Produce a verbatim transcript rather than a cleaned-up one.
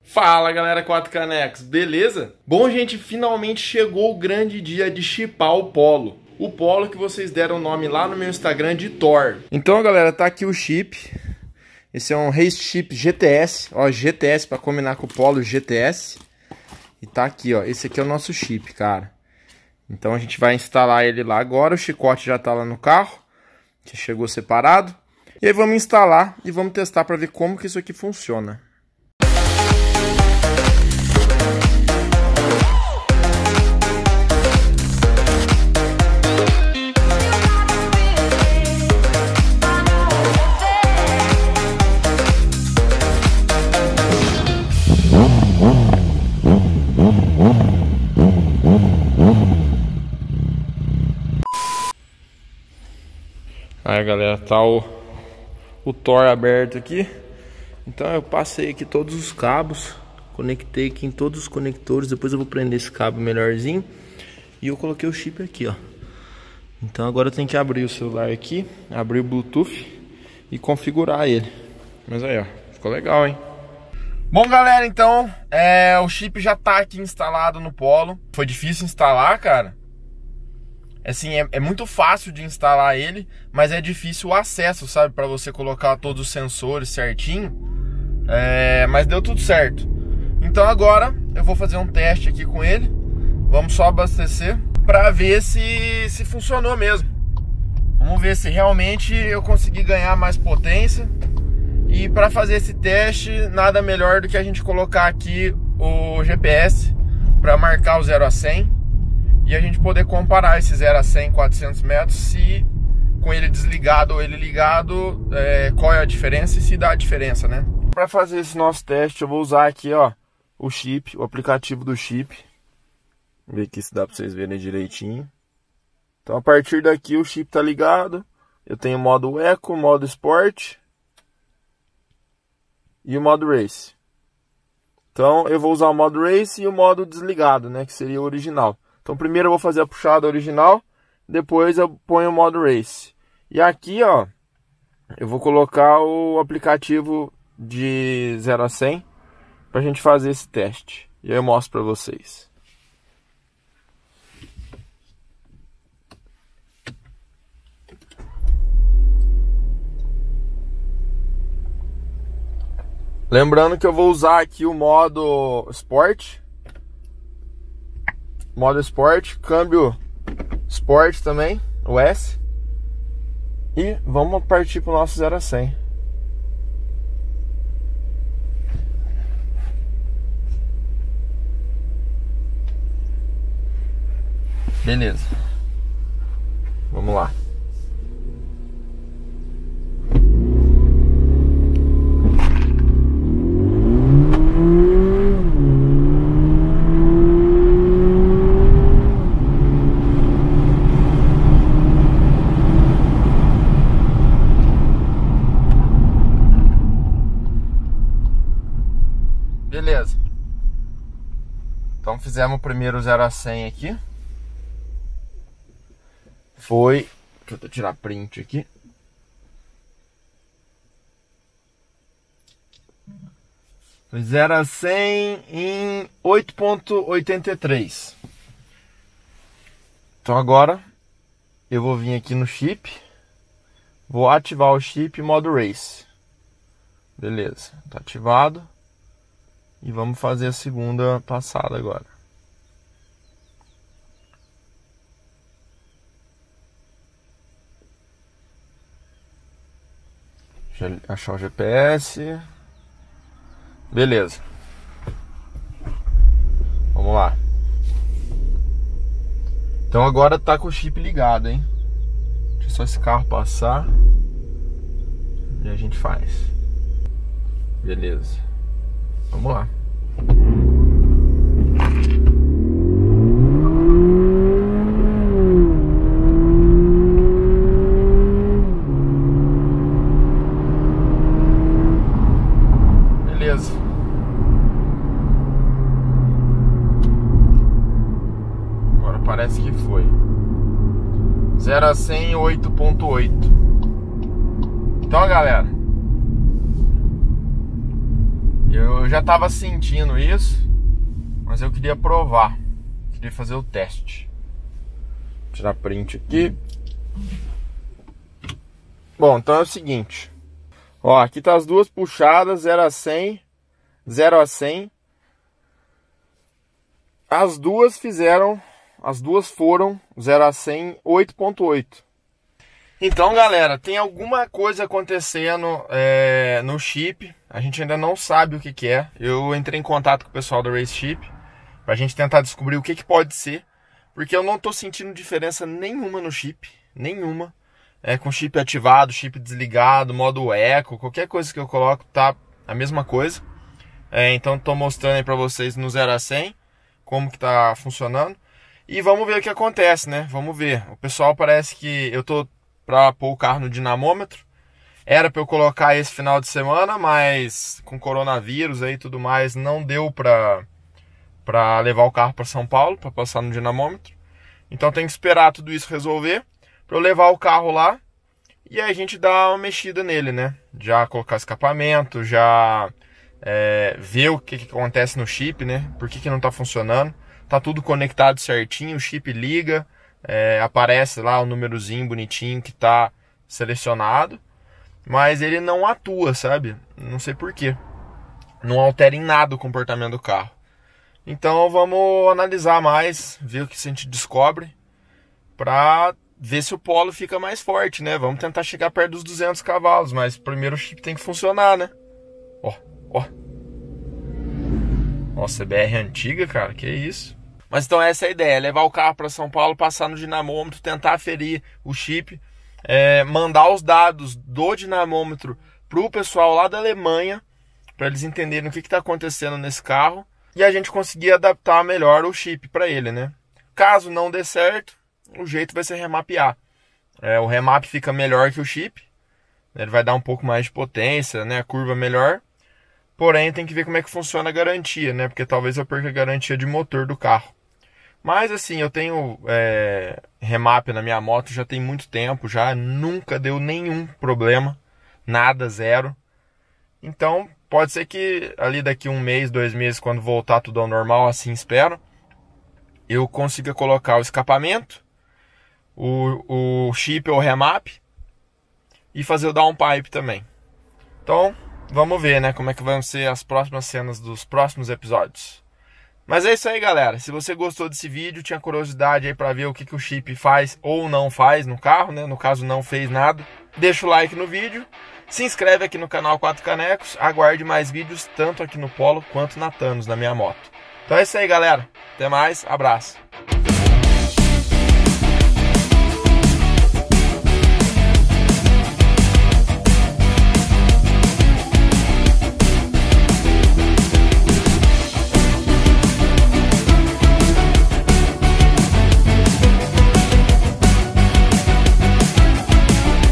Fala galera, quatro canecos, beleza? Bom gente, finalmente chegou o grande dia de chipar o Polo. O Polo que vocês deram o nome lá no meu Instagram de Thor. Então galera, tá aqui o chip. Esse é um Race Chip G T S, ó, G T S pra combinar com o Polo G T S. E tá aqui, ó, esse aqui é o nosso chip, cara. Então a gente vai instalar ele lá agora, o chicote já tá lá no carro, que chegou separado. E aí vamos instalar e vamos testar pra ver como que isso aqui funciona. Aí galera, tá o, o Thor aberto aqui. Então eu passei aqui todos os cabos, conectei aqui em todos os conectores. Depois eu vou prender esse cabo melhorzinho. E eu coloquei o chip aqui, ó. Então agora eu tenho que abrir o celular aqui, abrir o Bluetooth e configurar ele. Mas aí, ó, ficou legal, hein? Bom galera, então é, o chip já tá aqui instalado no Polo. Foi difícil instalar, cara. Assim, é, é muito fácil de instalar ele, mas é difícil o acesso, sabe? Pra você colocar todos os sensores certinho. É, mas deu tudo certo. Então agora eu vou fazer um teste aqui com ele. Vamos só abastecer pra ver se, se funcionou mesmo. Vamos ver se realmente eu consegui ganhar mais potência. E pra fazer esse teste, nada melhor do que a gente colocar aqui o G P S pra marcar o zero a cem. E a gente poder comparar esse zero a cem em quatrocentos metros, se com ele desligado ou ele ligado, é, qual é a diferença e se dá a diferença, né? Para fazer esse nosso teste, eu vou usar aqui, ó, o chip, o aplicativo do chip. Vamos ver aqui se dá para vocês verem direitinho. Então a partir daqui o chip tá ligado. Eu tenho o modo Eco, o modo Sport e o modo Race. Então eu vou usar o modo Race e o modo desligado, né, que seria o original. Então primeiro eu vou fazer a puxada original, depois eu ponho o modo Race. E aqui, ó, eu vou colocar o aplicativo de zero a cem pra gente fazer esse teste. E aí eu mostro pra vocês. Lembrando que eu vou usar aqui o modo Sport. Modo Sport, câmbio Sport também, o S. E vamos partir para o nosso zero a cem. Beleza. Vamos lá. Beleza. Então fizemos o primeiro zero a cem aqui. Foi... Deixa eu tirar print aqui. Foi zero a cem em oito ponto oitenta e três. Então agora eu vou vir aqui no chip. Vou ativar o chip modo Race. Beleza, tá ativado. E vamos fazer a segunda passada agora. Deixa eu achar o G P S. Beleza. Vamos lá. Então agora tá com o chip ligado, hein? Deixa só esse carro passar. E a gente faz. Beleza. Vamos lá. Beleza. Agora parece que foi. zero a cem em oito ponto oito. Então, galera, Eu já tava sentindo isso, mas eu queria provar. Queria fazer o teste. Vou tirar print aqui. Bom, então é o seguinte. Ó, aqui tá as duas puxadas, zero a cem, zero a cem. As duas fizeram, as duas foram zero a cem, oito ponto oito. Então, galera, tem alguma coisa acontecendo é, no chip. A gente ainda não sabe o que, que é. Eu entrei em contato com o pessoal da Race Chip pra gente tentar descobrir o que, que pode ser. Porque eu não tô sentindo diferença nenhuma no chip. Nenhuma. É, com chip ativado, chip desligado, modo eco, qualquer coisa que eu coloco tá a mesma coisa. É, então tô mostrando aí pra vocês no zero a cem como que tá funcionando. E vamos ver o que acontece, né? Vamos ver. O pessoal parece que eu tô pra pôr o carro no dinamômetro. Era pra eu colocar esse final de semana, mas com coronavírus aí e tudo mais, não deu pra, pra levar o carro pra São Paulo, pra passar no dinamômetro. Então tem que esperar tudo isso resolver pra eu levar o carro lá e aí a gente dá uma mexida nele, né? Já colocar escapamento, já é, ver o que, que acontece no chip, né? Por que, que não tá funcionando. Tá tudo conectado certinho, o chip liga, é, aparece lá o númerozinho bonitinho que tá selecionado, mas ele não atua, sabe? Não sei por quê. Não altera em nada o comportamento do carro. Então vamos analisar mais, ver o que a gente descobre pra ver se o Polo fica mais forte, né? Vamos tentar chegar perto dos duzentos cavalos, mas primeiro o chip tem que funcionar, né? Ó, ó. Nossa, B R antiga, cara, que isso. Mas então essa é a ideia, levar o carro para São Paulo, passar no dinamômetro, tentar aferir o chip, é, mandar os dados do dinamômetro pro pessoal lá da Alemanha, para eles entenderem o que está acontecendo nesse carro, e a gente conseguir adaptar melhor o chip para ele, né? Caso não dê certo, o jeito vai ser remapear. É, o remap fica melhor que o chip, ele vai dar um pouco mais de potência, né? A curva melhor. Porém, tem que ver como é que funciona a garantia, né? Porque talvez eu perca a garantia de motor do carro. Mas assim, eu tenho é, remap na minha moto já tem muito tempo, já nunca deu nenhum problema, nada, zero. Então, pode ser que ali daqui um mês, dois meses, quando voltar tudo ao normal, assim espero, eu consiga colocar o escapamento, o, o chip ou remap e fazer o downpipe também. Então, vamos ver, né, como é que vão ser as próximas cenas dos próximos episódios. Mas é isso aí, galera. Se você gostou desse vídeo, tinha curiosidade aí pra ver o que, que o chip faz ou não faz no carro, né? No caso, não fez nada. Deixa o like no vídeo. Se inscreve aqui no canal Quatro Canecos. Aguarde mais vídeos, tanto aqui no Polo quanto na Thanos, na minha moto. Então é isso aí, galera. Até mais. Abraço.